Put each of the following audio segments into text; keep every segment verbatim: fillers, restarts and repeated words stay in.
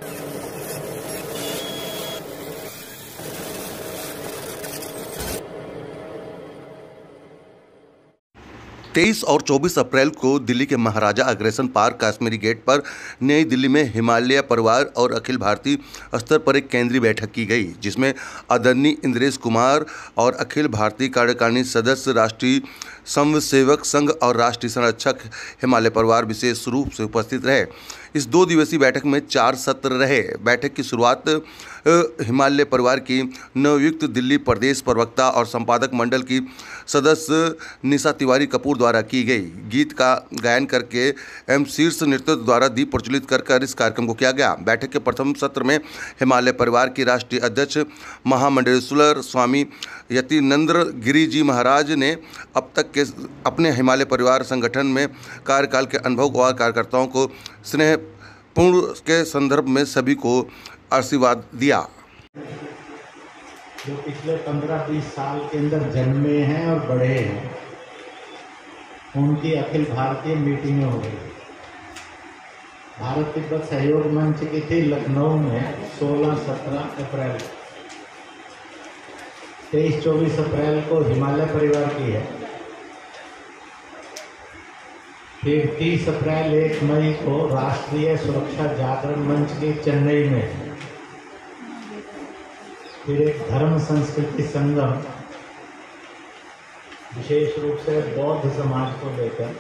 तेईस और चौबीस अप्रैल को दिल्ली के महाराजा अग्रसेन पार्क काश्मीरी गेट पर नई दिल्ली में हिमालय परिवार और अखिल भारतीय स्तर पर एक केंद्रीय बैठक की गई, जिसमें आदरणीय इंद्रेश कुमार और अखिल भारतीय कार्यकारिणी सदस्य, राष्ट्रीय स्वयंसेवक संघ और राष्ट्रीय संरक्षक हिमालय परिवार विशेष रूप से उपस्थित रहे। इस दो दिवसीय बैठक में चार सत्र रहे। बैठक की शुरुआत हिमालय परिवार की नवयुक्त दिल्ली प्रदेश प्रवक्ता और संपादक मंडल की सदस्य निशा तिवारी कपूर द्वारा की गई। गीत का गायन करके एवं शीर्ष नृत्य द्वारा दीप प्रज्वलित कर कर इस कार्यक्रम को किया गया। बैठक के प्रथम सत्र में हिमालय परिवार की राष्ट्रीय अध्यक्ष महामंडलेश्वर स्वामी यतीन्द्र गिरि जी महाराज ने अब तक के अपने हिमालय परिवार संगठन में कार्यकाल के अनुभव और कार्यकर्ताओं को स्नेहपूर्ण के संदर्भ में सभी को आशीर्वाद दिया। जो पिछले पंद्रह बीस साल के अंदर जन्मे हैं और बढ़े हैं, उनकी अखिल भारतीय मीटिंगें हो गई। भारत तिब्बत सहयोग मंच की थी लखनऊ में सोलह सत्रह अप्रैल, तेईस चौबीस अप्रैल को हिमालय परिवार की है, फिर तीस अप्रैल एक मई को राष्ट्रीय सुरक्षा जागरण मंच की चेन्नई में, फिर एक धर्म संस्कृति संगम विशेष रूप से बौद्ध समाज को लेकर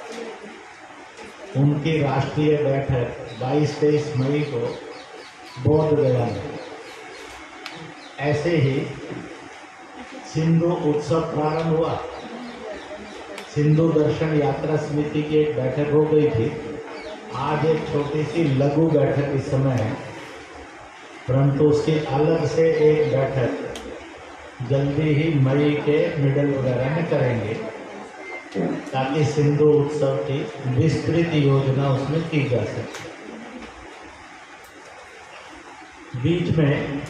उनकी राष्ट्रीय बैठक बाईस तेईस मई को बोध गया में। ऐसे ही सिंधु उत्सव प्रारंभ हुआ। सिंधु दर्शन यात्रा समिति की एक बैठक हो गई थी। आज एक छोटी सी लघु बैठक इस समय है, परंतु उसकी अलग से एक बैठक जल्दी ही मई के मिडल वगैरह में करेंगे, ताकि सिंधु उत्सव की विस्तृत योजना उसमें की जा सके। बीच में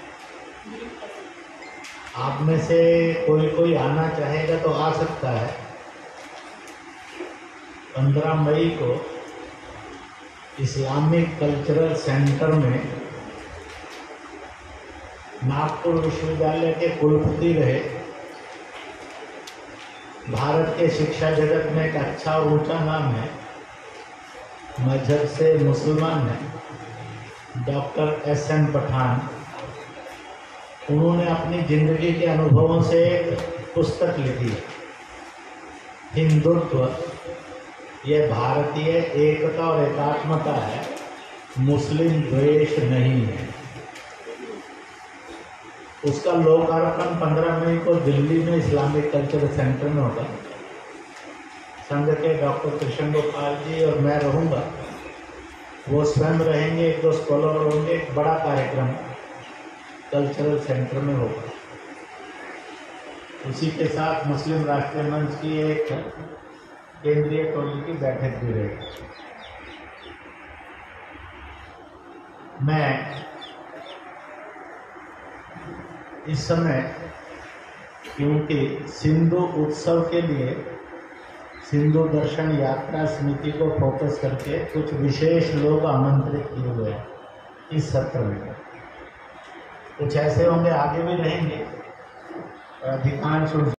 आप में से कोई कोई आना चाहेगा तो आ सकता है। पंद्रह मई को इस्लामिक कल्चरल सेंटर में नागपुर विश्वविद्यालय के कुलपति रहे, भारत के शिक्षा जगत में एक अच्छा और ऊंचा नाम है, मजहब से मुसलमान है, डॉक्टर एस एन पठान। उन्होंने अपनी जिंदगी के अनुभवों से एक पुस्तक लिखी, हिंदुत्व यह भारतीय एकता और एकात्मता है, मुस्लिम द्वेष नहीं है। उसका लोकार्पण पंद्रह मई को दिल्ली में इस्लामिक कल्चरल सेंटर में होगा। संघ के डॉक्टर कृष्ण गोपाल जी और मैं रहूँगा, वो स्वयं रहेंगे, एक दो स्कॉलर होंगे। एक बड़ा कार्यक्रम कल्चरल सेंटर में होगा। उसी के साथ मुस्लिम राष्ट्रीय मंच की एक केंद्रीय टोली की बैठक भी रहेगी। मैं इस समय क्योंकि सिंधु उत्सव के लिए सिंधु दर्शन यात्रा समिति को फोकस करके कुछ विशेष लोग आमंत्रित किए हुए हैं इस सत्र में। कुछ ऐसे होंगे आगे भी रहेंगे, अधिकांश